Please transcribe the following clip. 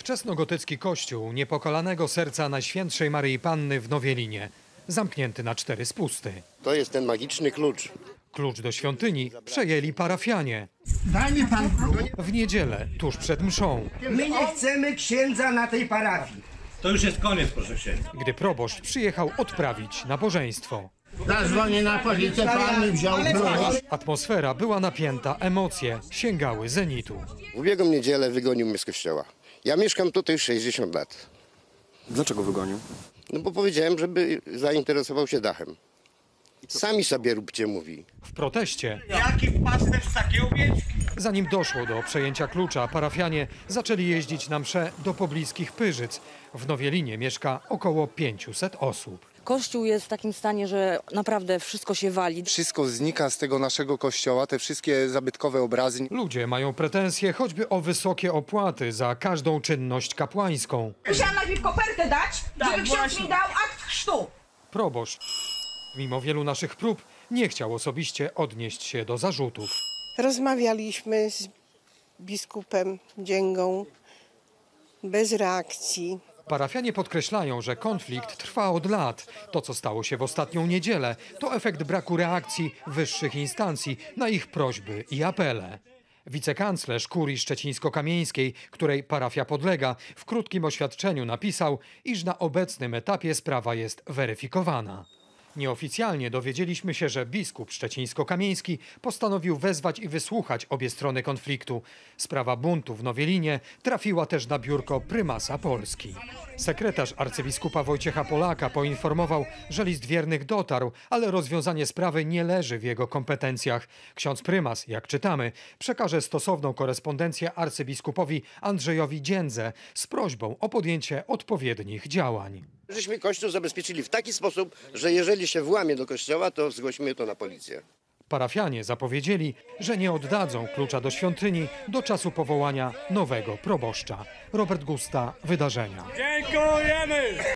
Wczesnogotycki kościół Niepokalanego Serca Najświętszej Maryi Panny w Nowielinie. Zamknięty na 4 spusty. To jest ten magiczny klucz. Klucz do świątyni przejęli parafianie. Daj mi pan klucz. W niedzielę, tuż przed mszą, My nie chcemy księdza na tej parafii. To już jest koniec, proszę księdza. gdy proboszcz przyjechał odprawić nabożeństwo. Zadzwonię na policję, pan mi wziął klucz. Atmosfera była napięta, emocje sięgały zenitu. W ubiegłą niedzielę wygonił mnie z kościoła. Ja mieszkam tutaj już 60 lat. Dlaczego wygonił? No bo powiedziałem, żeby zainteresował się dachem. Sami sobie róbcie, mówi. W proteście, Jaki pasterz, takie owieczki? zanim doszło do przejęcia klucza, parafianie zaczęli jeździć na msze do pobliskich Pyrzyc. W Nowielinie mieszka około 500 osób. Kościół jest w takim stanie, że naprawdę wszystko się wali. Wszystko znika z tego naszego kościoła, te wszystkie zabytkowe obrazy. Ludzie mają pretensje choćby o wysokie opłaty za każdą czynność kapłańską. Musiałam najpierw kopertę dać, żeby ksiądz mi dał akt chrztu. Proboszcz, mimo wielu naszych prób, nie chciał osobiście odnieść się do zarzutów. Rozmawialiśmy z biskupem Dzięgą bez reakcji. Parafianie podkreślają, że konflikt trwa od lat. To, co stało się w ostatnią niedzielę, to efekt braku reakcji wyższych instancji na ich prośby i apele. Wicekanclerz kurii szczecińsko-kamieńskiej, której parafia podlega, w krótkim oświadczeniu napisał, iż na obecnym etapie sprawa jest weryfikowana. Nieoficjalnie dowiedzieliśmy się, że biskup szczecińsko-kamieński postanowił wezwać i wysłuchać obie strony konfliktu. Sprawa buntu w Nowielinie trafiła też na biurko prymasa Polski. Sekretarz arcybiskupa Wojciecha Polaka poinformował, że list wiernych dotarł, ale rozwiązanie sprawy nie leży w jego kompetencjach. Ksiądz prymas, jak czytamy, przekaże stosowną korespondencję arcybiskupowi Andrzejowi Dziędze z prośbą o podjęcie odpowiednich działań. Żeśmy kościół zabezpieczyli w taki sposób, że jeżeli się włamie do kościoła, to zgłosimy to na policję. Parafianie zapowiedzieli, że nie oddadzą klucza do świątyni do czasu powołania nowego proboszcza. Robert Gusta, Wydarzenia. Dziękujemy!